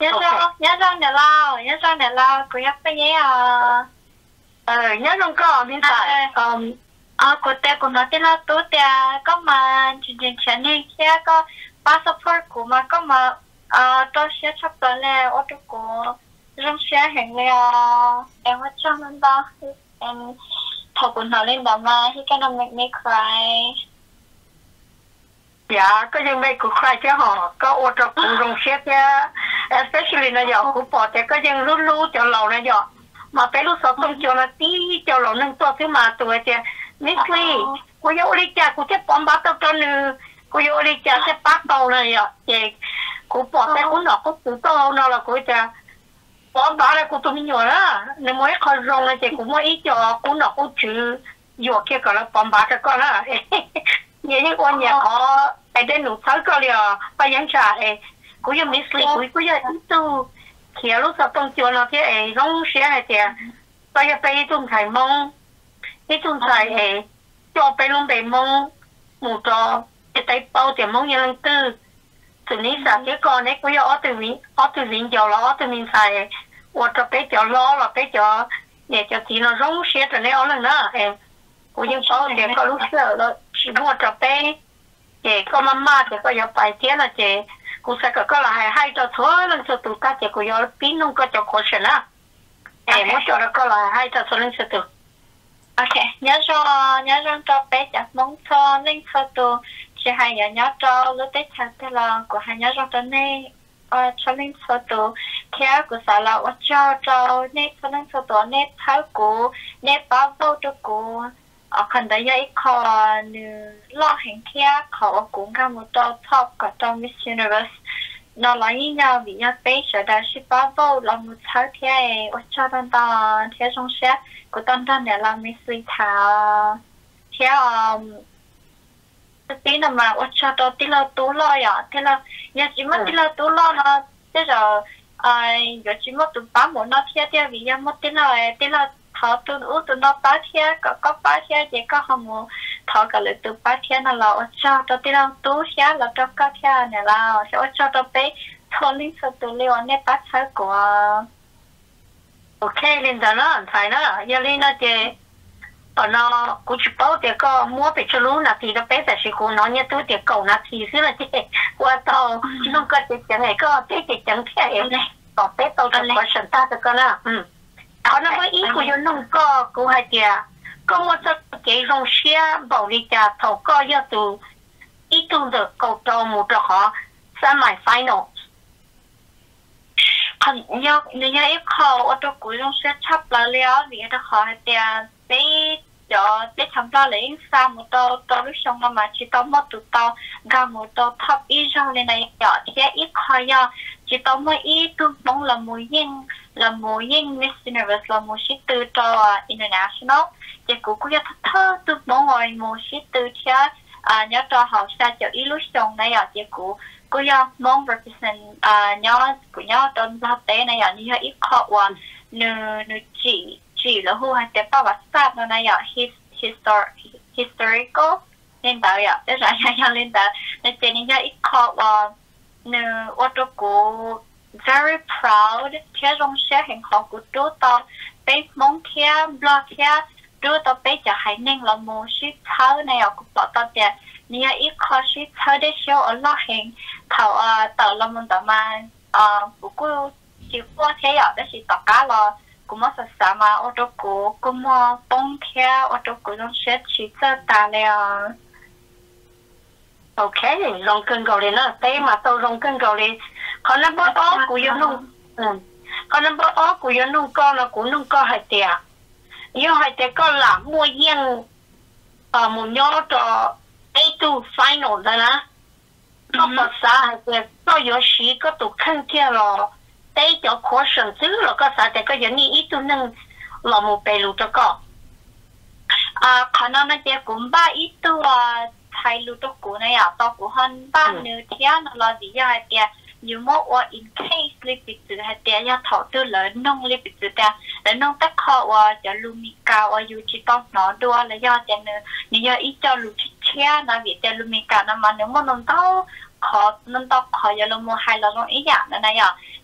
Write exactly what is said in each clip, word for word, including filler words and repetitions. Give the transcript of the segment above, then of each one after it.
nhớ rong nhớ rong để lo nhớ rong để lo cô nhắc cái gì à ờ nhớ rong có bên phải um à cô té cô nói tên là tú té có mà chương trình chuyện này kia có passport của mà có mà à tôi sẽ sắp tới là ô tô của rong xe hàng là em ở trong bên đó em thầu của nó lên đó mà he gonna make me cry. dạ có những mấy cuộc khai chứ họ có ô tô cũng rong xe chứ especially là giờ cũng bỏ thì có những lú lú cho lầu này giờ mà phải lúc sau không cho nó tí cho lầu nâng to thứ mà tuổi chứ Miss cô yêu đi cha cô sẽ bấm bắt tao cho nữ cô yêu đi cha sẽ bắt tao này ạ chị cô bỏ tay cô nọ cô tự tao nó là cô cha bấm bắt là cô tụi mình nhỏ đó nếu mới khỏi rong là chị cũng mới ít cho cô nọ cô chữ vừa kia gọi là bấm bắt cái con á như những con nhà có ở đây nụ sáu cái liền bây giờ trả ấy cô yêu Miss cô cô yêu ít tu khi lúc sau tông cho nó thế ấy rong xe này thì bây giờ bây giờ thầy mong cái chúng ta ấy cho bé luôn bé mong một trò cái tay bao tiền mong như lần tư từ ní sao cái con ấy cũng ở từ mình ở từ mình giờ là ở từ mình xài hoặc cho bé cho lo là bé cho để cho thì nó rong xe rồi này ở lần nữa em cũng như bao tiền có lúc sợ rồi chỉ mua cho bé để có mama thì có giờ bài tiếng là chị cũng sẽ có là hai hai cho thôi lần sau tụi ta chỉ có giờ pin không có cho khó xem á em muốn cho nó có là hai cho thôi lần sau tụi ok nhớ cho nhớ cho cho bé chặt mong cho nên cho tôi chỉ hay nhớ nhớ cho lúc tết chặt thế là của hai nhớ cho tôi này ờ cho nên cho tôi theo của xã là ở cho cho nên cho nên cho tôi nên tháo của nên bảo vô cho của ở phần đấy ấy còn lo hành theo họ cũng có một tờ top của trong Miss Universe nó là như nhau vì nhau bé sẽ đã ship bảo vô là một tháo theo ở cho tân tân theo trong set của tân tân để làm Miss Lee thảo theo tí nào mà ở cho tôi tí là tú lo à thế là nhà chỉ mất tí là tú lo nó thế giờ à giờ chỉ mất tụi bán một nó theo theo vì nhau mất tí là tí là thọ tụi ú tụi nó bán theo có có bán theo chỉ có không muốn thọ cả lại tụi bán theo nó là ở cho tôi tí là tú theo là cho có theo này là sẽ ở cho tôi bé thôi linh số tụi liệu nên bán theo của ok linh đó nó phải nó giờ linh nó chỉ ở nó cũng chỉ bảo thì có mua về cho luôn là thì nó bé tại sao cô nói như tôi thì cầu là thì xíu là chứ qua tàu không có chỉ chẳng này có cái chỉ chẳng thế em này có bé tàu cho có sẵn ta được con à ừ họ nó với ý của yo nông có cô hay kìa có một số cái dòng xe bảo đi trả thầu có yo từ ý tu được cầu cho một cho họ semi final còn nhớ nhớ ít khâu ở trong cuối dòng xe chấp là léo vì nó họ hay kìa bé cho bé thăm lo lấy sao một tàu tàu lúc xong mà chỉ tàu một tụ tàu gặp một tàu top ít trong lên này nhỏ thế ít khơi do chỉ tàu mới ít tu mong là mùi yên là mùi yên Miss Universe là mùi sĩ tư cho international chỉ cũng có thơ thơ tu mong ngồi mùi sĩ tư chứ à nhớ cho họ sao cho ít lúc xong này ở chỉ cũng có do mong represent à nhớ của nhớ trong lao tế này ở như ít khó và nửa nửa chỉ chỉ là hô hay tế bảo vật sát nó này ở his histor historical nên bảo ạ thế ra nhà lên đó nên tên như ít khó và nửa ô tô của very proud theo trong xe hình họ của chú tao bé mong theo blog theo chú tao bé cho hay nên là một ship tháo này ở của bọn tao tiền nia ít khó ship tháo để show ở lo hình thảo tao là một tao mà của cô chỉ qua thế ở đó chỉ tao cá là cũng mất sao mà ô tô của cũng bông theo ô tô của trong xe chỉ cho ta là ok rong cân cầu lên nó té mà tao rong cân cầu lên còn nó bớt ó của dân nông còn nó bớt ó của dân nông con là của nông con hay tiệt nhưng hay tiệt con là mua yên ở một nhóm cho A two final đó nè có bớt sao hay tiệt có yếu sĩ có tụ khăn kia rồi té cho khó sinh chứ là có sao tiệt có những ý tụ nâng là một bề lụt cho con à còn nó nó tiệt cũng ba ít tụ thay lưu tốt của này à tao của hơn ba nửa thiên là gì vậy tiệt nhiều mốt và in case li bị tự hay tiệt ya thọ tư lớn nông li bị tự tiệt lớn nông tất họ và cho lumika và yêu chỉ tao nó đua là do tiệt nữa nếu ít cho lu chia là vì tiệt lumika nó mà nếu mà nông tao khó nông tao khó giờ lu mua hai là nông ý dạng này à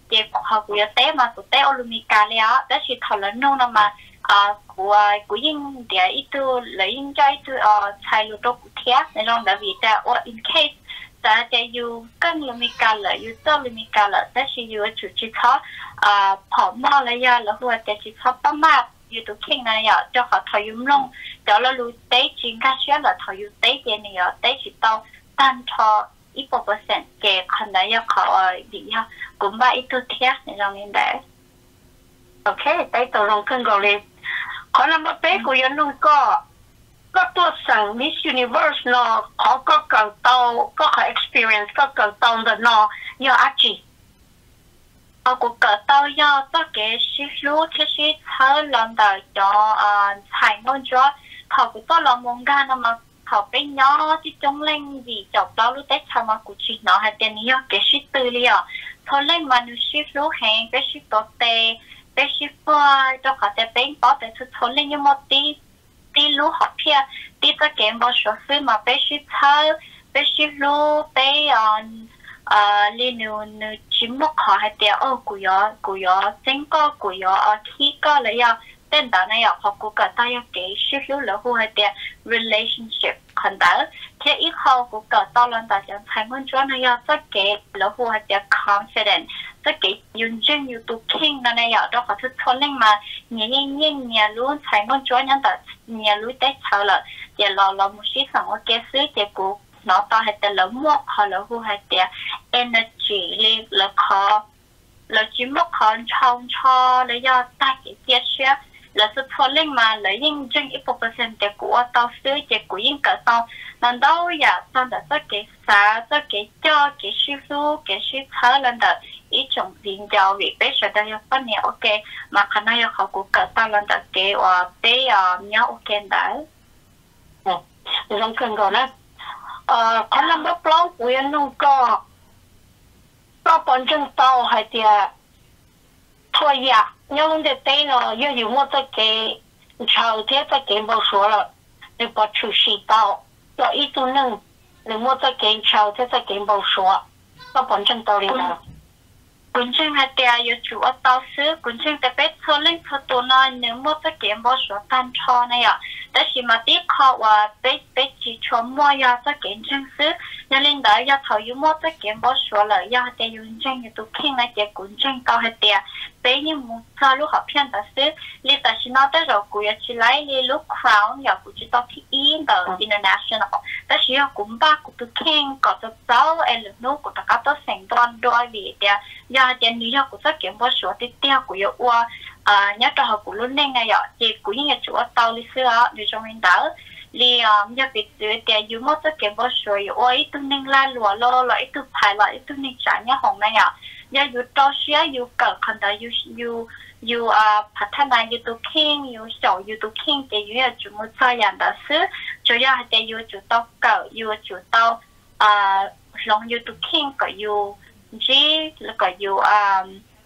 chị họ của tế mà của tế Olympica liền đó chỉ thảo luận nông nào mà à của của những để ít tu lấy những cái tu ờ thay lúa đâu cũng thế nên rằng đã vì ta or in case taจะอยู่กันลูมิกาเลยอยู่ต่อลูมิกาเลยแต่ชีอยู่จุดที่เขาอ่าผอมมากเลยยาแล้วหัวแต่ที่เขาประมาทอยู่ตัวเข่งนั่นยาจะเขาถอยยุ่งลงเดี๋ยวเรารู้เตะจริงก็เชื่อเราถอยอยู่เตะเดียวนี่ยาเตะจิตต้องตันทออีกเปอร์เซ็นต์เกี่ยคนใดยาเขาดีฮะกลุ่มบ้าอีตัวเทียในตรงนี้ได้โอเคเตะตัวลงขึ้นก่อนเลยคนละมาเป๊ะกูยังนุ่งก็ก็ตัวสั่ง Miss Universe เนาะเขาก็เก่งโตก็เขา experience ก็เก่งโตเนาะยออาจีเอากูเกิดโตยอตัวเกชิรู้ที่ชิเธอลองได้จออ่าถ่ายน้องจอเขากูต้องลองมองกันนะมาเขาไปย่อที่จงเล่งดีจบแล้วรู้ได้ทำมากูชิเนาะให้เดี๋ยวนี้ยอเกชิตื่นเลยอ่ะเขาเล่นมาดูชิรู้แหงเกชิตัวเตะเกชิฟ้าจะเขาจะเป็นป๊อปแต่ทุกคนเล่นยังหมดตีตีรู้หอบเพียตีจะเกมบอลชซื้อมาไปชิเธอไปชิรู้ไปอ่าอ่าเรียนนูนูชิมกขอให้เดียวโอ้กูยอกูยอเซ็งก็กูยออ่ะขี้ก็เลยอ่ะเต้นตอนนั้นอ่ะพอกูก็ได้ยังเก๋ชิรู้แล้วกูให้เดียว relationship คนเดียวแค่อีกเขากูก็ตอนนั้นแต่ยังใช้เงินจวนนั้นอ่ะจะเก๋แล้วกูให้เดียว confidentจะเก๋ยืนจึงอยู่ตัวเข่งนั่นอ่ะแล้วก็ทุกคนเล่นมาเนี่ยเนี่ยเนี่ยเนี่ยรู้ใช้เงินจวนนั้นแต่เนี่ยรู้ได้เท่าละเดี๋ยวเราเราไม่ใช่สั่งว่าเก๋ซื้อเดี๋ยวกูnó tao hay tên là mua họ là hu hay tên energy lên là khó là chỉ mua khó trong cho là do ta cái chia sẻ là sự thôi lên mà lấy những chân ít phần trăm để của taoซื้อđể của những cái tao nên đâu ya tao đã có cái xã có cái cho cái sư phụ cái sư thở lên đó ít trong riêng giáo vì bây giờ đây có nhiều ok mà khả năng họ cũng cả tao lên đó cái và bây giờ nhau ok đấy rồi cần rồi đó ờ con làm bắp lông của anh nông có có bọn chân tàu hay thì thôi ya nhưng để tay nó yêu yêu mua cái cái chào thế cái cái bao số rồi để bỏ chủ sĩ tàu rồi ít tu nâng để mua cái cái chào thế cái cái bao số có bọn chân tàu đi nào คุณจึงให้เตียอยู่จุดต่อซื้อคุณจึงแต่เป็นคนเล่นคนตัวน้อยเนื้อมดจะเก็บบอสตันทอเนี่ยแต่สิมาตีเขาว่าเป็นเป็นจีชมมัวยาจะเก็บจึงซื้อยันเล่นได้ยาเท่าอยู่มดจะเก็บบอสเลยยาเตียอยู่จึงอยู่ตัวเข่งนะเก็บคุณจึงต่อให้เตียเป็นยังมุดซาลูกเขาเพียงแต่ซื้อลิตาชินาแต่เรากูอยากชิไล่ลิลูกคราวอยากกูจะต่อที่อินเตอร์ international แต่สิอยากกูบ้ากูตัวเข่งก็จะเจ้าเอลนูกูตะกัดตัวเสียงตอนด้วยดีเดียยาเดียนี้ยากูจะเก็บบอสติดเตียกูอยากว่าอ่าnhớ cho họ cũng luôn nên ngay ạ thì cũng như chỗ tàu lịch sử đi trong hiện đại li nhớ việc dưới tiền dù mất tất cả bao số ôi tôi nên la lúa lo lại tôi phải lại tôi nên trả nhớ hồng này ạ nhớ dù to xía dù cỡ khẩn đại dù dù dù à phát thanh này dù tôi khen dù sầu dù tôi khen thì dù là chủ một thời gian đã xứ cho giờ thì dù chủ tàu cỡ dù chủ tàu à lòng dù tôi khen cỡ dù gì là cỡ dù à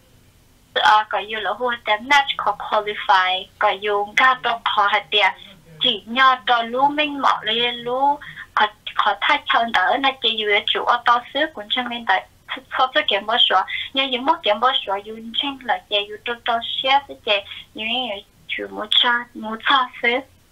à có yêu là hoa tên match có qualify có yêu các đó có hạt tiền chỉ nhờ cho lú minh mỏ lên lú có có thay chân đỡ là chỉ yêu chủ ở tàu xứ cũng chẳng nên tại sau cái kiểm bao số nhưng những mất kiểm bao số yêu chính là chỉ yêu cho tàu xe thì chỉ những chủ một cha một cha xứ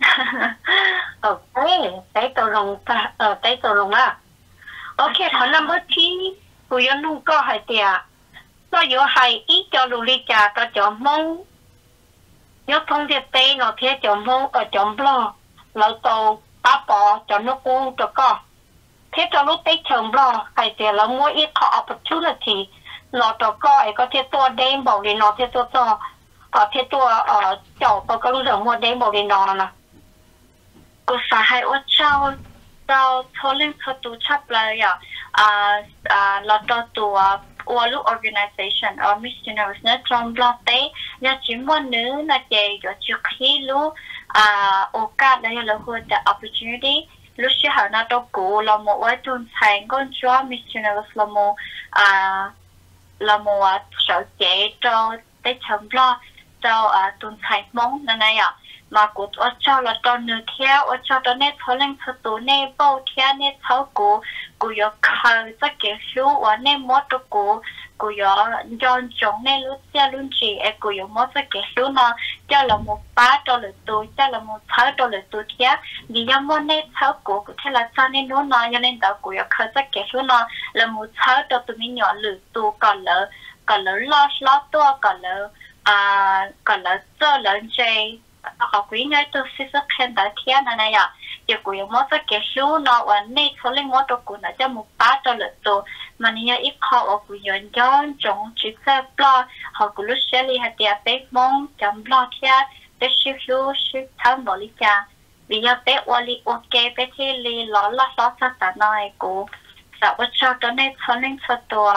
ok tới tàu lồng ta ở tới tàu lồng à ok còn number three của yêu nung có hạt tiền nó有係依個努力家個做夢，有通啲地攞啲做夢個做夢，攞到打波做碌股個個，啲做碌地做夢係啲攞每一個 opportunity 攞到個係個啲多啲冇嚟攞啲多多，個啲多誒做個個碌就冇啲冇嚟攞啦。 個啥係我做到初零初度差唔多呀，啊啊攞到ตัวว่าลูก organization or Miss Universe เนี่ยจอมบล็อกเต้ยาจิมวันนึงนะเจยาจุขี้ลูอ่าโอกาสแล้วเราควรจะ opportunity ลูกชื่อหาหน้าตัวกูเราโมว่าทุนใช้ก้นจ้า Miss Universe เราโมอ่าเราโมว่าเฉาเจเจ้าได้จอมบล็อกเจ้าอ่าทุนใช้มงนั่นไงอ่ะมากูว่าเจ้าเราตอนนึงเที่ยวว่าเจ้าตอนนี้เขาเล่นเขาตัวนี้โป้เที่ยวนี้เขากูกูอยากเขาจะเก็บรู้ว่าเนี่ยมดตัวกูก cụ yo John chống nên lúc xa luôn chỉ em cụ yo mất cái cái số nó cho là một ba cho lượt tôi cho là một thớ cho lượt tôi kia vì do món này thớ của cụ thế là cho nên nó nó cho nên tao cụ yo khơi cái cái số nó là một thớ cho tụi mình nhỏ lượt tôi còn lỡ còn lỡ lo lo to còn lỡ à còn lỡ cho lỡ chơi họ quý nhớ tôi sẽ rất khen tới kia này này ạ giờ cụ yo mất cái số nó và nên số lên mất cho cụ nó cho một ba cho lượt tôi mà nếu ít họ ở cụ yon cho trong chỉ sẽ lo họ cụ lúc sẽ đi hạt địa bé mong chấm lo kia bé siêu siêu siêu thơm bò li cha vì giờ bé oli ok bé thì li lo lo lo sát ta nói cụ sao vậy cho cái này cho nên cho tôi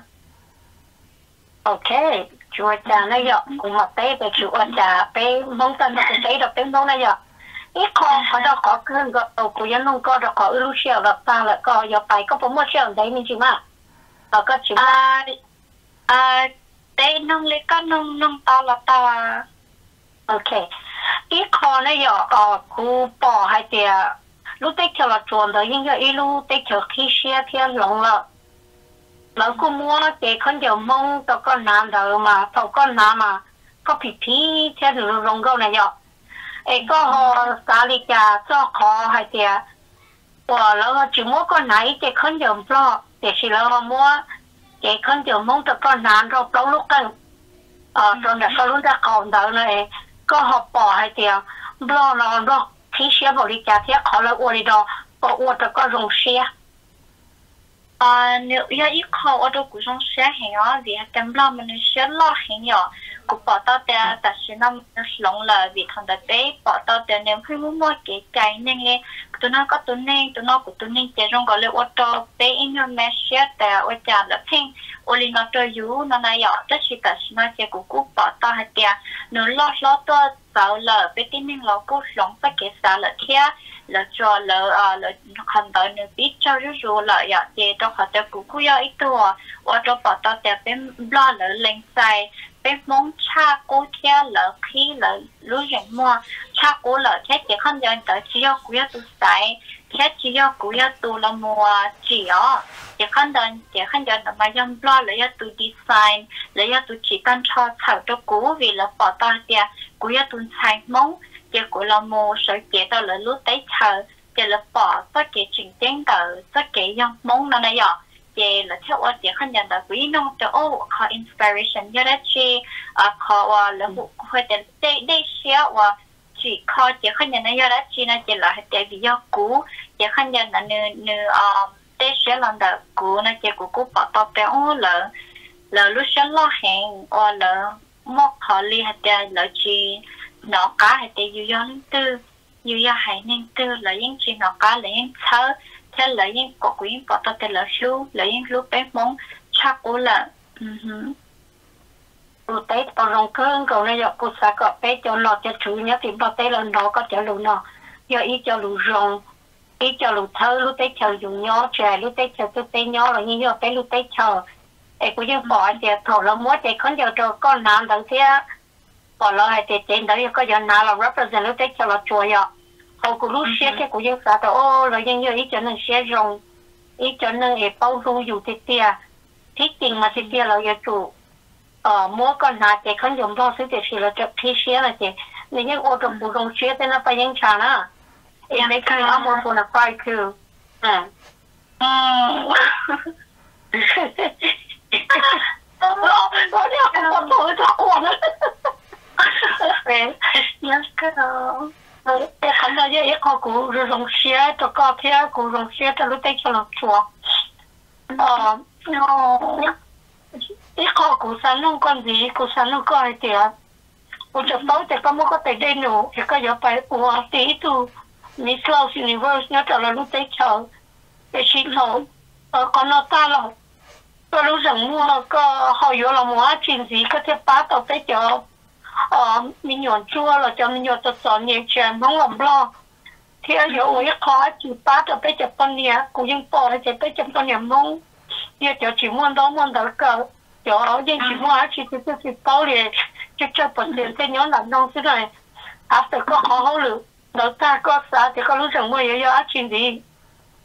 ok chúa cha này giờ cũng mà bé bé chúa cha bé mong tân nó cũng bé được bé mong này giờ ít họ họ đã có cái cái ở cụ yon nông có được có ưu siêu được ta là có giờ phải có bốn mươi siêu đấy mình chỉ mà ở cái chuyện à à đây nông lấy cái nông nông tao là tao à ok ít khó này giờ ở khu bỏ hay thì lúc tết chờ là chuẩn rồi nhưng giờ ít lúc tết chờ khi xe thì lỏng là lỡ cô mua thì con giờ mong tao con nam rồi mà tao con nam mà có bị phí theo được rong câu này giờ ấy có họ xả đi cả cho khó hay thì và lỡ chỉ mua con này thì con giờ lo thì chỉ lỡ mua cái con giờ mong tao con nam rồi đâu lúc cần ờ rồi là con lúc ra còn đỡ này có học bỏ hay thì lo lo lo khi xe bỏ đi trả thì họ là uổng đi đó bỏ uổng tao có rong xe à nếu giờ ít họ ở đâu cũng trong xe hình á vìtem lo mình sẽ lo hình nhỏ cũng bỏ tao để tại sao nó lỏng là vì thằng đại bé bỏ tao để nếu khi muốn mua cái cái nên nghe tụi nó có tụi nên tụi nó của tụi nên chỉ trong gọi là ô tô bé in your message để ở nhà là pin ô li nó cho you nó này nhỏ tất chỉ tại sao nó chỉ cũng cũng bỏ tao hay tiền nếu lo lo to sao là bé tin nên lo cũng lỏng phải cái sao là kia là cho là à là khăn tới nếu biết cho rú rú là ya thì đó họ sẽ cũng cũng ítตัวvà cho bảo tao để bên lo là lên sai bên mong cha cố theo là khi là lúc rảnh mua cha cố là thế thì khăn giờ tới chỉ có cũng tu sai thế chỉ có cũng tu là mua chỉ ó thì khăn giờ thì khăn giờ là mà dân lo là tu design là tu chỉ cần cho thảo cho cố vì là bảo tao thì cũng tu sai mong chỉ của là một sự kiện đó là lúc tới chờ chỉ là bỏ tất cả trình tiến từ tất cả những mong nó này ạ chỉ là theo ở chỉ khán giả là quý nông cho ô có inspiration cho đó chi à có là một hơi để để để share và chỉ có chỉ khán giả này cho đó chi là chỉ là để vì do cũ chỉ khán giả là nữ nữ à để share lần đầu cũ là chỉ của cũ bỏ tao bé ô là là lúc sáng lo hẹn hoặc là một họ li hạt là chi nó cá hay để yêu yêu tư yêu yêu hay nên tư là những chuyện nó cá là những thơ thế là những có quyến bỏ tao tên là số là những lúc bé mong chắc cũng là cô tết tao rong cơn cầu này giờ cô sẽ có bé cho nó cho chủ nhớ thì bao tết là nó có cho lù nó giờ ý cho lù rong ý cho lù thơ lúc tết chờ dùng nhỏ trẻ lúc tết chờ tôi tết nhỏ là như giờ bé lúc tết chờ ấy cũng như bỏ thì thổ là múa thì không giờ cho con nam đằng thế bỏ lỡ hay thì trên đó có giờ nào là represent lúc tết cho là chùa vậy họ cũng lúc xe cái cũng như sao đó ô là như ý cho nên xe rong ý cho nên ấy bao dung dù thì tia thiết tình mà thì tia là giờ chủ ờ mua con nào thì không dùng bao số thì chỉ là cho khi xe là thì nếu như ô tô bù rong xe thì nó phải những chả nữa em lấy cái áo mưa phun là phải cứ ừ nó đi học một tuổi cho con đấy nhớ cái đó để khán giả dễ có cụ rồi rong xe cho có theo cụ rong xe cho lúc tết cho nó chùa ờ nó ít có cụ sản nông con gì cụ sản nông coi thì cụ chụp tấu thì có mua có thể đây nụ thì có giờ phải của tí tu Miss Laos Universe nhớ trở lại lúc tết chờ để xin lỗi ờ còn nó ta là tôi lúc rằng mua có họ vô là mua chuyện gì có thể bắt ở tới chợ ờ mình nhọn chua là cho mình nhọn tật sọn nhẹ chèn không làm lo thì ở chỗ ấy khó chỉ bắt ở tới chợ con nhà cũng những bỏ lại chạy tới chợ con nhà mông giờ chỗ chỉ muốn đó muốn đó cờ chỗ nhưng chỉ muốn chỉ chỉ chỉ bao liền cho cho phần tiền cái nhóm làm nông thế này after có họ hậu lực đầu ta có sao thì có lúc rằng mua giờ chuyện gì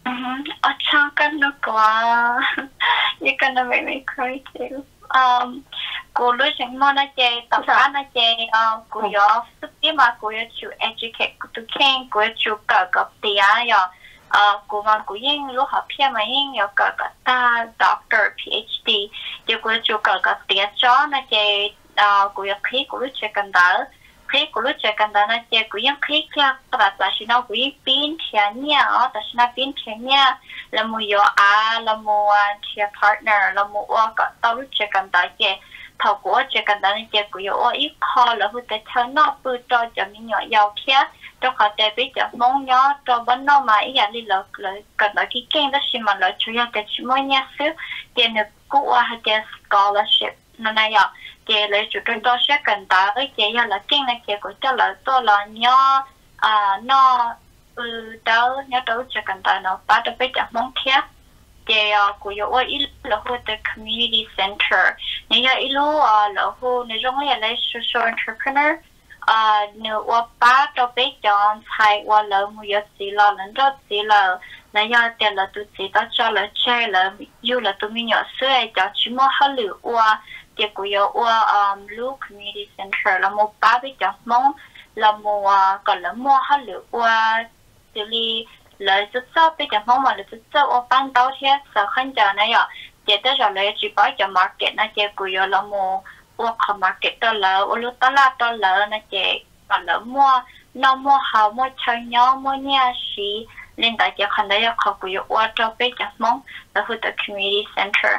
Mhm. Oh, changan no kwa. You're gonna make me cry too. Um, cô lúc chẳng mong nó chơi tập án nó chơi ờ cô yo sức tí mà cô yo chịu educate cô tu khen cô yo chịu cỡ cỡ tí á yo ờ cô mà cô yên lúc học phía mà yên yo cỡ cỡ ta doctor PhD thì cô yo chịu cỡ cỡ tí cho nó chơi ờ cô yo khí cô lúc chơi cần đỡ khí cô lúc chơi cần đỡ nó chơi cô yên khí kia ta ta chỉ nó cô yên pin thiệt nha ờ ta chỉ nó pin thiệt nha là mua yo à là mua thiệt partner là mua cỡ tao lúc chơi cần đỡ chơi thầu của chỉ cần đến chỉ của yếu ít khó là hụt cái thằng nó bự cho cho mình nhỏ giàu kia cho họ để biết cho mong nhỏ cho bên nó mà ý là đi lợt lại cần tới cái kênh đó xin mà lại chủ yếu để chỉ mỗi nhà xíu tiền được cũ hay tiền scholarship nó này à thì lấy chủ trương đó sẽ cần tới cái chỉ là kênh này chỉ của cho là tôi là nhỏ à nó ừ đâu nhỏ đâu chỉ cần tới nó bắt được biết cho mong kia thì của yếu ít là hụt cái community center nếu như ít lúc là hụt nếu trong này là social entrepreneur à nếu qua ba cho biết chọn thay qua là một giờ gì là lần đó gì là nếu như tiền là tụi gì đó cho là chơi là yêu là tụi mình nhỏ xưa cho chỉ mua hết lửa qua thì của yếu qua lúc community center là một ba biết chọn mong là một còn là mua hết lửa qua xử lý lời chút sau bây giờ mong mà lời chút sau ở ban đầu thế sao khán giả này ạ chỉ tới rồi lời chỉ bảo cho market nó chỉ của yo là mua ở khu market đó là ở lúc đó là đó là nó chỉ còn là mua nó mua hào mua chơi nhau mua nhà xí nên đại gia khán giả họ của yo ở cho bây giờ mong là hỗ trợ community center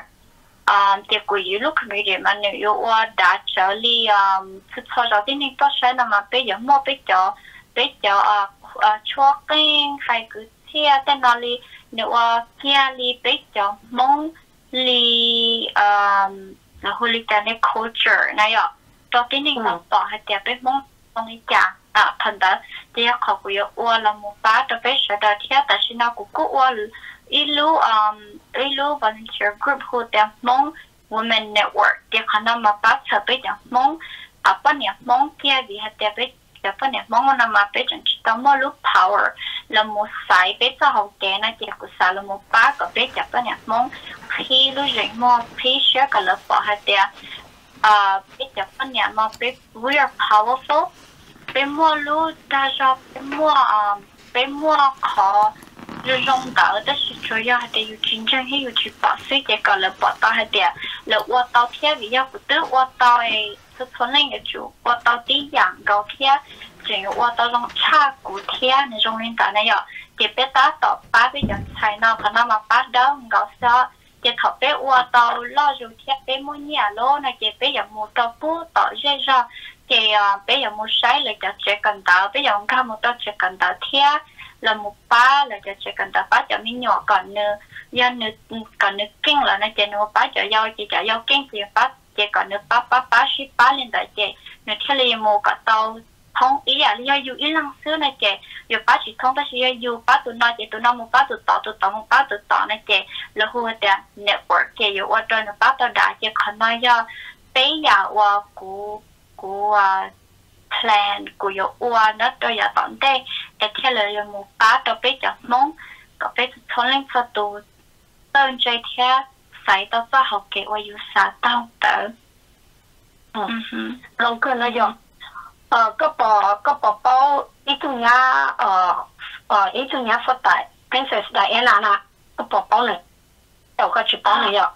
à thì của yo lúc community mà nếu yo ở đã trở đi chút sau đó thì nên có sẽ là mà bây giờ mua bây giờ bây giờ chua kinh hay cứ thia tên nó li nếu kia li biết cho mong li là holy cái culture này ạ cho cái này nó tỏ hay tiệp biết mong mong đi chả à thành đó thì họ cũng yêu là một bát cho biết sẽ được thia tại sao nó cũng có ilu ilu volunteer group hồ tiệp mong women network thì khả năng mà bát sẽ biết cho mong à bao nhiêu mong kia vì hay tiệp biết cho phần này mong muốn mà biết rằng chỉ tao mua lúc power là một sai biết cho học cái này chỉ có sai là một ba có biết cho phần này mong khi lúc rảnh mua khi share cái lớp bỏ hết đi à biết cho phần này mà biết we are powerful biết mua lúc ta cho biết mua biết mua khó rồi dùng đỡ đó là chủ yếu là yêu chiến tranh hay yêu chịu bỏ suy cái cái lớp bỏ tao hết đi là qua tao theo vì nhau của tớ qua tao ấy số thuần lên cái chủ qua tao tí dạng gạo kia chỉ qua tao dùng cha cụ kia nên dùng lên cái này ạ thì bé ta tao ba bây giờ xài nào khả năng mà ba đó gạo sao thì thọ bé qua tao lo dùng kia bé mua nhà lô này thì bé giờ mua tao bù tao dễ ra thì bé giờ mua sai là cho trẻ cần tao bé giờ không mua tao trẻ cần tao theo là một ba là cho trẻ cần tao ba cho mình nhỏ còn nữa do nữa còn nữa kinh là nó chỉ nó ba cho nhau chỉ cho nhau kinh thì ba chỉ còn nữa ba ba ba ship ba lên đại chị nữa theo là một cái tàu thông ý à lý do ý lăng xưa này chị giờ ba chỉ thông ta chỉ yêu ba tụi nó chị tụi nó một ba tụi tỏ tụi tỏ một ba tụi tỏ này chị là hùa tiền network chị yêu ở trên nó ba tụi đại chị còn nói do bây giờ qua của của plan của yêu qua nó tôi giờ tận đây để theo là một ba tụi biết cho mong có biết thông lên cho tụi tên chơi theo sai tao cho học cái qua yêu sa tao tớ long cơ nó dùng ờ có bỏ có bỏ bao ít tu nhá ờ ờ ít tu nhá phát tại princess Diana nè có bỏ bao này đâu có chỉ bao này rồi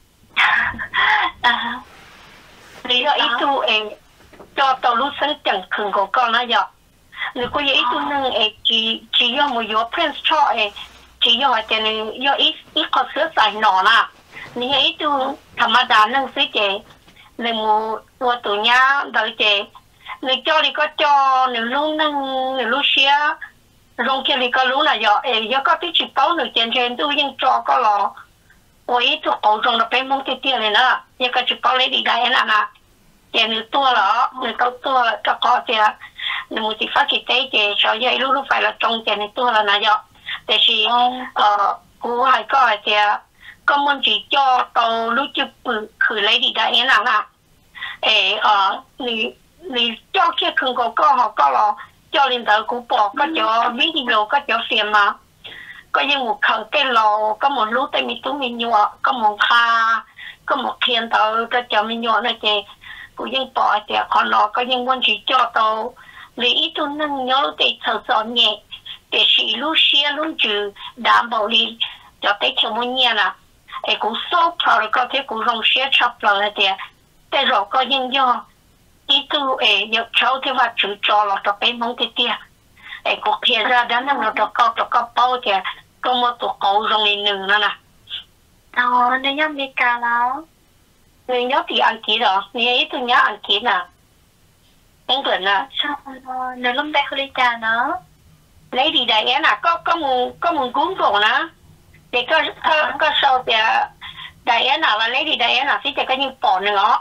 à lý do ít tu em cho tàu lúc sinh chẳng thường có con nó rồi nếu có ít tu nâng em chỉ chỉ do một yếu prince cho em chỉ do cái này do ít ít có sữa giải nọ nè nếu ít tu thầm đá nâng sữa chế nếu một một tu nhá đợi chế nếu cho thì có cho nếu lúc nâng nếu lúc xia rong kia thì có lúc là do ấy do có tí chỉ bao nửa tiền trên tu nhưng cho có lò ôi tu cổ rong là phải mong tiền tiền này nữa nhưng có chỉ bao lấy đi đây là nè tiền nếu tua là nếu tao tua cho có tiền nếu một chỉ phát chỉ tế thì cho vậy lúc lúc phải là trong tiền này tua là nè do để chỉ ờ cô hay có thì có muốn chỉ cho tao lúc chụp khử lấy đi đây là nè ê ờ nếu nếu cho kia không có có họ có là cho lên tới cũng bỏ có cho video có cho xem mà có những một khởi cái lò có một lúc tay mình tú mình nhọ có một kha có một thiên tàu cho cho mình nhọ này chị cũng những bỏ thì còn nó có những vấn chỉ cho tàu vì ít tu nâng nhớ để thở gió nhẹ để chỉ lúc xia lúc trừ đảm bảo đi cho tới chiều mỗi ngày nè ấy cũng sốt rồi có thể cũng rong xia chập rồi thì để rồi có những do ít tu ấy nhớ cháu thì mà chữ cho là cho bé mong thì tiệt ấy cũng kia ra đó nó cho có cho có bao thì có một tổ cầu rong lên nương nữa nè ờ nên nhớ mi cả đó người nhớ thì ăn kỹ rồi người ấy tôi nhớ ăn kỹ nè anh tuần nè sao nếu lúc đây hơi trà nữa lấy đi đại én à có có một có một cuốn cổ nè thì có có có sau thì đại én nào là lấy đi đại én nào thì có những bỏ nữa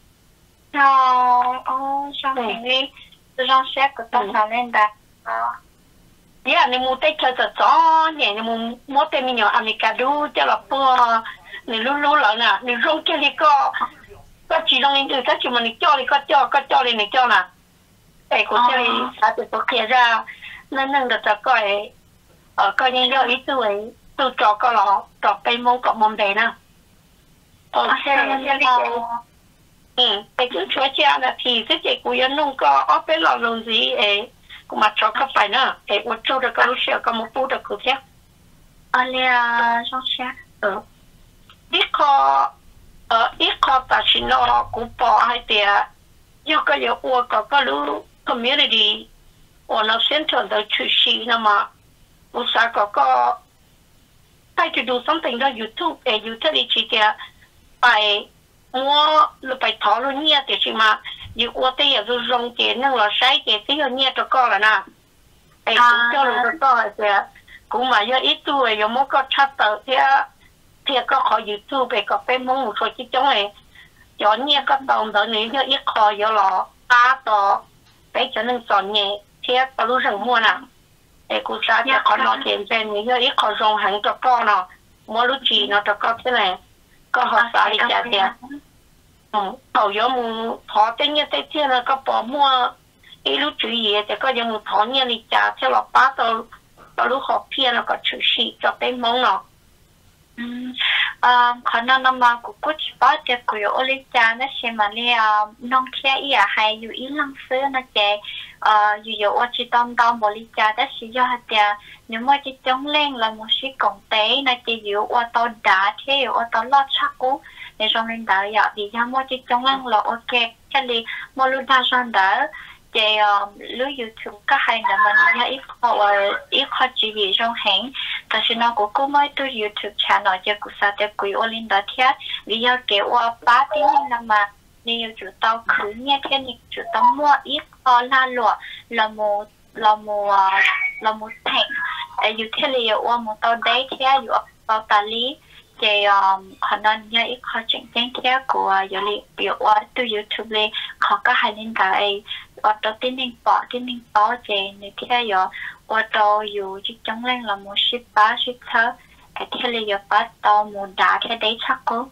rồi ô sao mình đi tôi đang xét của tôi sao lên đặt vậy là nếu muốn tới chơi cho chó nhẹ nếu muốn mua tên mình nhỏ Americano cho là bữa nếu lúc lúc lại nè nếu rong kia thì có có chỉ trong những thứ các chuyện mà nếu cho thì có cho có cho thì nếu cho nè để của chơi sao thì có kia ra nên nên được cho coi ở coi những cái ý tưởng tôi cho có lọ cho cây mông cộng mông đầy nè ờ xem xem đi ừ cái cứ chúa cha là thì cái chị của yên nông có ở bên lò lồng gì ấy cũng mà cho các phải nữa để một chỗ được có lúc xưa có một phút được cứ thế ở đây trong xe ừ ít khó ở ít khó ta chỉ nó cũng bỏ hay tiệt do cái yếu của có cái lúc community or nó center the church nè mà u sa có có try to do something on YouTube and utility tiệt phải mua lúc phải tháo luôn nhia tiệt chỉ mà như ô tê ở dưới rong tiền năng là sai cái tí ở nhia cho con là nè ấy cũng cho được cho con thì cũng mà do ít tuổi giờ mới có chat tờ thì thì có khỏi YouTube về có phải muốn một số chi chống này cho nhia có đồng đỡ này do ít khỏi giờ lọ ba tờ phải cho nên chọn nhẹ thì có lúc rằng mua nè ấy cũng sao cho con nó tiền trên này do ít khỏi rong hàng cho con nó mua lúc gì nó cho con thế này có họ xả đi trả tiền hầu giờ mu thọ tên như thế kia là có bỏ mua ít lúc chú ý thì có những mu thọ như này trả theo là ba tờ có lúc học kia là có chữ sĩ cho tên mong nó khả năng năm mà của cô chỉ bảo thì của ô lý cha nó sẽ mà li nông kia ý à hay dù ý lăng xứ nó chạy dù dù ô chỉ tâm đau một lý cha đó sẽ do hạt nhà nếu mà chỉ chống lên là một sĩ công tế nó chỉ dù ô tao đá thế ô tao lót chắc cú để trong lên đỡ giờ thì ra mua chỉ chống lên là ok cái gì mua luôn đa son đỡ thì lưu YouTube các hay là mình nhớ ít họ ít họ chỉ gì trong hẹn但是呢，我估买对 YouTube channel 就估啥的贵我领导贴，你要给我八点了嘛，你要做到去年天你做到末一个拉落，那么那么啊那么停，呃，有天你要我么到底贴要到大理。thì khả năng như ít khó chỉnh chỉnh theo của giờ li biểu qua từ YouTube li khó có hai linh cái ở đó tin linh bỏ tin linh bỏ thì này theo giờ ở đó dù chỉ trong lên là một ship ba ship thơ cái theo li giờ bắt đầu một đá theo đấy chắc cô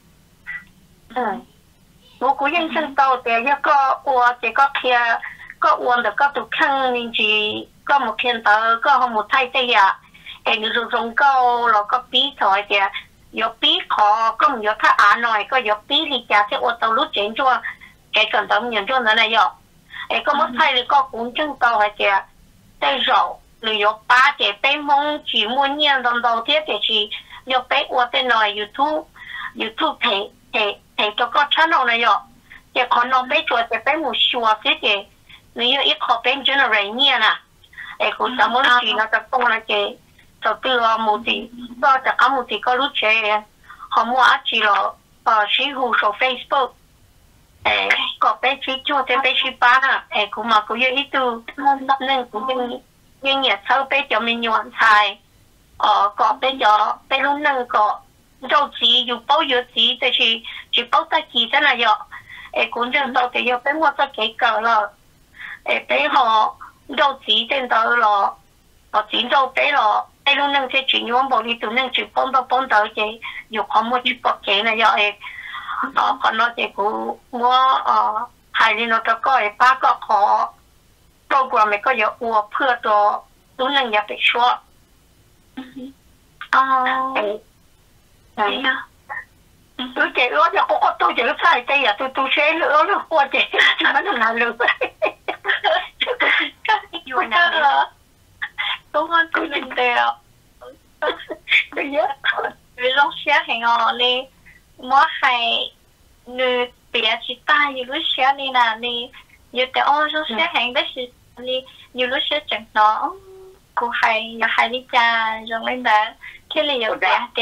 ừ một cú nhân sinh tàu thì giờ có ở thì có kia có uốn được có tụ khăn nên chỉ có một thiên tờ có không một thay thế à cái người dùng câu là có bí thôi thì有比考，咁有他眼內個有比你價值我到lúc整咗，嘅咁等人咗嗱嚟有，誒咁我睇你個管證到係嘅，對肉你有把隻俾蒙住滿年到到啲就是有俾我哋內 YouTube YouTube 睇睇睇咗個 channel 嚟有，嘅可能俾做隻俾冇少啲嘅，你要一個俾 generate 年啦，誒佢就冇住那就講啦嘅。就對我冇事，不過就咁冇事個碌嘢，我冇一次咯，誒，師傅做 Facebook，誒，個俾佢做啲俾佢班啊，誒，佢嘛佢要呢度，恁佢用用日手俾就面用菜，哦，個俾咗俾佬恁個肉紙要包藥紙，就是就包得幾真係要，誒，管正到就要俾我得幾個咯，誒，俾我肉紙正到咯，我剪到俾我。ไอ้ลูกนั่งเสียจีนย้อนบอกนี่ตัวนั่งจีบป้อนต่อป้อนต่อเจอยู่ความมั่วจีบปอกเจนะยอเอกอ๋อคนน้อยเจกูมั่วอ๋อหายนี่เราจะก็ไอ้ป้าก็ขอโปรแกรมก็อย่าอวดเพื่อตัวลูกนั่งอย่าไปชั่ว Đấy à. Tôi chỉ ước là có tôi chỉ sai tay à tôi tôi sẽ lỡ nó qua chị chứ nó là lừa Dù nào đúng không tôi lên đều bây giờ vì lúc xe hẹn ngò đi mỗi hay người bịa chỉ ta như lúc xe đi là đi như thế ô lúc xe hẹn đấy thì đi như lúc xe chẳng nó cô hay giờ hay đi cha rồi lên đó khi là giờ bịa thì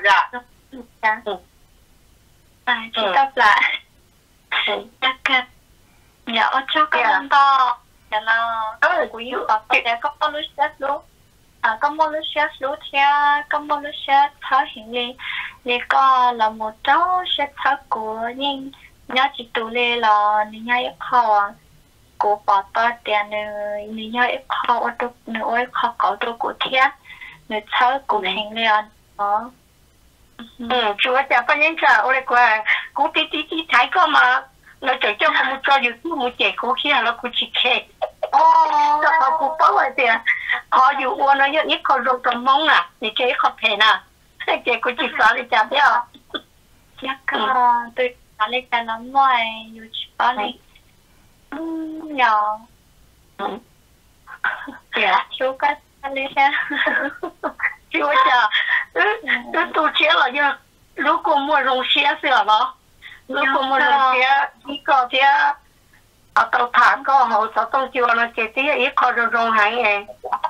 à chỉ đáp lại chắc là nhớ cho các bạn to là nó của yêu có thể có một lúc xét lúc à có một lúc xét lúc theo có một lúc xét thở hiện lên thì có là một cháu xét thở của nhưng nhớ chỉ tụ lên là nhớ ít khó của bỏ to tiền người nhớ ít khó ở chỗ người ít khó có chỗ của thiết người thở của hiện lên đó ừ chúa cha có những sao ôi qua cú tí tí tí thái cơ mà nó chỉ cho một cho dù một trẻ cú kia nó cú chỉ khe ô cho họ cú bảo vậy thì họ dù uốn nó nhất họ rong trong mông à thì trẻ họ phê nè trẻ cú chỉ xóa đi chả biết à chắc tôi nói lên cái nó ngoài dù chỉ có đi nhỏ dạ chú có lên ha chúa cha tôi tôi chết là như lúc cô mua rong xe sửa đó lúc cô mua rong xe chỉ có thế ở tàu thả có hậu sao tàu chiều nó chỉ tí ít có rong rong hàng em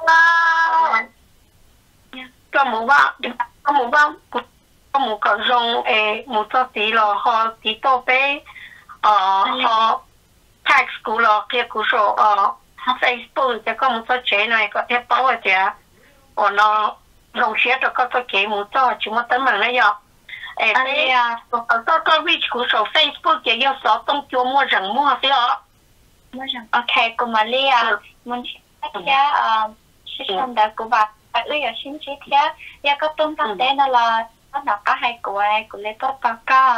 có một bao có một bao có một cái rong em một số tí là họ tí to bé ờ họ tax của là kia của số ờ Facebook thì có một số chế này có thể bảo vệ chứ ở nó rong xe đó có cái kế một cho chúng ta tấm bằng đấy giờ ê cái ở đó có reach của số Facebook chỉ yêu số tông chúa mua rừng mua thế đó mua rừng ok của Malia muốn chia ờ system đó của bà phải ơi ở xin chia thế ya có tông tác tên là nó nó có hai của ai của lấy tốt bao cả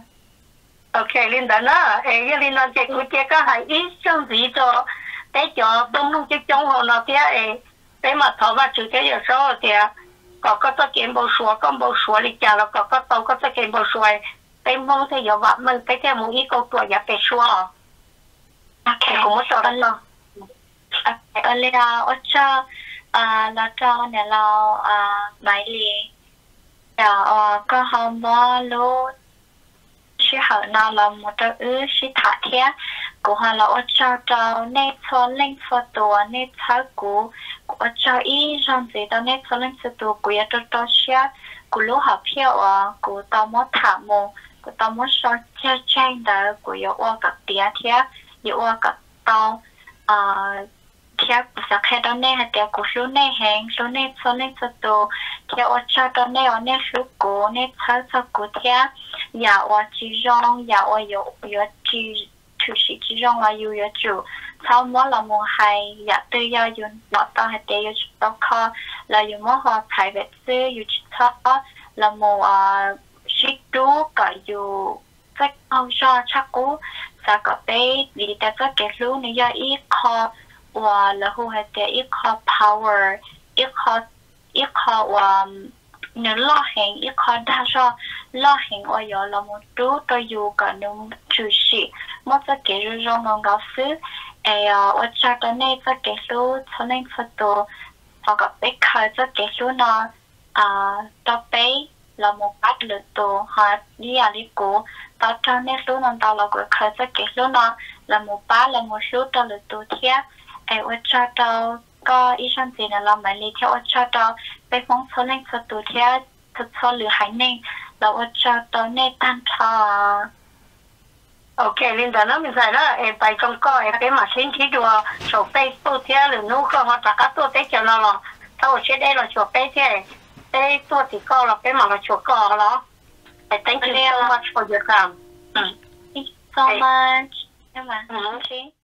ok linh đó nó ê cái linh nó chỉ của chỉ có hai ít xong gì cho để cho tông nông chức trong họ nó thế ê để mà thọ vào chữ cái giờ số thì có có tất kiện bộ số có bộ số đi chả là có có tàu có tất kiện bộ số cái mong thì giờ vợ mình cái theo một ít câu tuổi nhập về số ok cũng mất rồi đó ở đây là ở cho à là cho này là à bài lì là có hôm đó lúc sĩ hậu nào là một đứa ư sĩ thả thế của họ là ở cho cho nên cho lên cho tổ nên cho của của cho ý rằng gì đó nên cho lên cho tổ của cho cho xe của lúc học phiêu à của tao muốn thả mồ của tao muốn so chơi tranh đó của yêu qua các tía thế yêu qua các tao à theo của sắc hệ đó này hay theo của số này hàng số này số này cho tổ theo ở cho đó này ở này số của này cho cho của theo nhà ở chỉ rong nhà ở有有只就是只rong là有有主sau mỗi là một hai nhà tư do dùng nó to hay để dùng to kho là dùng mỗi họ phải vệ sinh dùng cho là một ship đủ cả dùng cách ông cho chắc cú sẽ có bé vì ta có cái lúa này do ít kho và là hồ hay để ít kho power ít kho ít kho và nếu lo hàng ít khó đa số lo hàng ở giờ là một chú tôi dù cả những chủ sĩ một cái cái rồi rồi ngon gạo sứ ấy ở chỗ đó này cái cái số cho nên phải tổ họ có biết khởi cái cái số nó à đó bé là một bát lửa tổ họ đi à đi cố đó cho nên số nó đó là cái khởi cái cái số nó là một bát là một số đó lửa tổ thiệt ấy ở chỗ đó có ý sản gì là làm mấy lý theo ở chỗ đóไปฟ้องเขาเล่นสตูที่ทุกชนหรือหายเน่งเราจะตอนนี้ตั้งท่าโอเคลินดานะไม่ใช่ละเอไปจงก็เอไปมาชิ้นที่ดูโชว์เฟซบุ๊กที่หรือนู้นก็เขาจะกัดตัวเต้เจ้าเราหรอถ้าเราเช็ดได้เราโชว์เฟซที่เต้ตัวที่ก็เราไปมาเราโชว์ก็หรอ Thank you so much for your time. Thank you so much. ใช่ไหมโอเค